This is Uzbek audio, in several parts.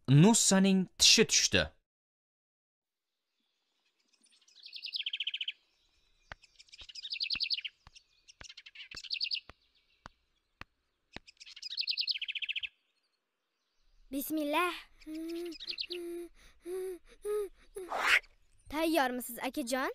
Nussaning tishi tushdi. Bismillah. Tayyormisiz akajon?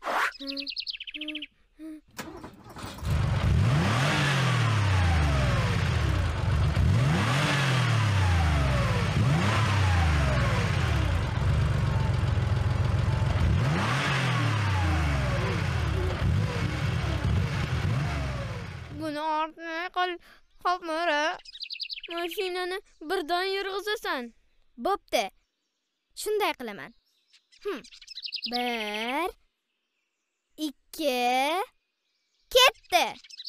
Buni ortmay qolmara. Mashinani birdan yurg'izasan. Bo'pti. Shunday qilaman. 1 2 ketdi.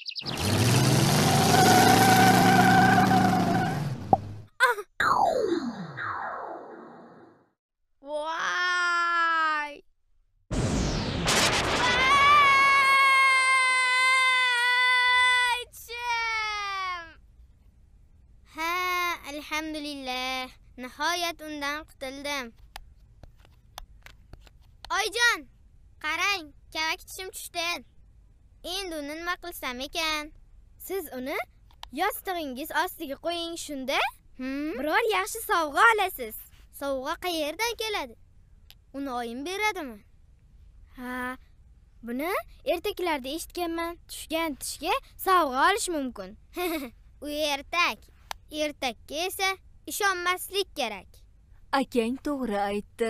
Voy! Alhamdulillah, nihoyat undan qutuldim. Oyjon, qarang, kavak tishim tushdi. Endi uni nima qilsam ekan? Siz uni yostig'ingiz ostiga qo'ying, shunda biror yaxshi sovg'a olasiz. Sovg'a qayerdan keladi? Uni oyim beradimi? Ha, buni ertaklarda eshitganman. Tushgan tishga sovg'a olish mumkin. U ertak. Ertakka esa ishonmaslik kerak. Akang to'g'ri aytdi.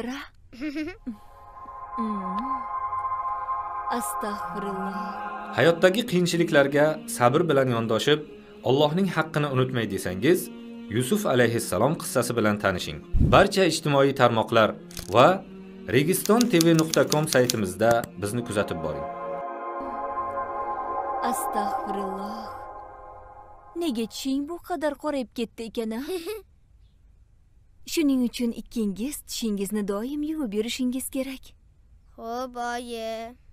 Astag'firulloh. Hayotdagi qiyinchiliklarga sabr bilan yondoshib, Allohning haqqini unutmay desangiz, Yusuf alayhissalom qissasi bilan tanishing. Barcha ijtimoiy tarmoqlar va registontv.com saytimizda bizni kuzatib boring. Astag'firulloh. Nega tishing bu qadar qorayib ketdi ekan? Shuning uchun ikkingiz tishingizni doim yuvib yurishingiz kerak. Xo'p, oyi.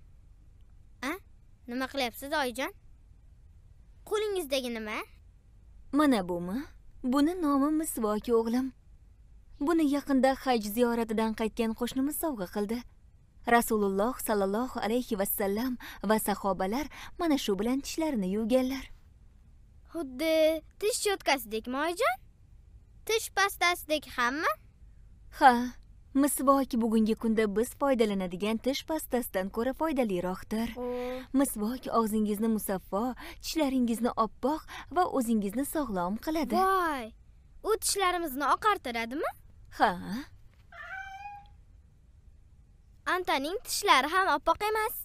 Nima qilyapsiz, oyijon? Qo'lingizdagi nima? Mana bumi? Buni nomi misvok, o'g'lim. Buni yaqinda haj ziyoratidan qaytgan qo'shnimiz sovg'a qildi. Rasululloh sallallohu alayhi vasallam va sahobalar mana shu bilan tishlarini yuvganlar. Xuddi tish cho'tkasidekmi, oyijon? Tish pastasidek hamma? Ha, misvok bugungi kunda biz foydalanadigan tish pastasidan ko'ra foydaliroqdir. Misvok og'zingizni musaffo, tishlaringizni oppoq va o'zingizni sog'lom qiladi. Voy! U tishlarimizni oqartiradimi? Ha. Antaning tishlari ham oppoq emas.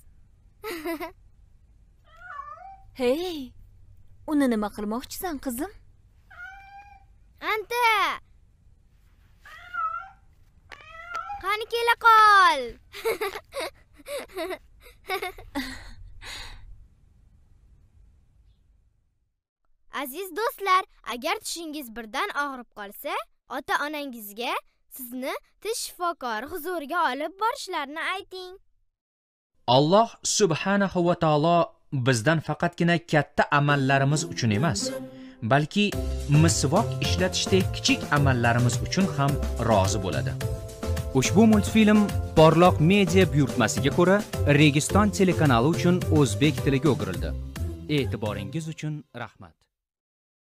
Hey! Uni nima qilmoqchisan, qizim? Anta! Qani kela qol. Aziz do'stlar, agar tishingiz birdan og'rib qolsa, ota-onangizga sizni tish shifokori huzuriga olib borishlarini ayting. Alloh subhanahu va taolo bizdan faqatgina katta amallarimiz uchun emas, balki misvok ishlatishdek kichik amallarimiz uchun ham rozi bo'ladi. Ushbu multfilm Porloq media buyurtmasiga ko'ra Registon telekanali uchun o'zbek tiliga o'girildi. E'tiboringiz uchun rahmat.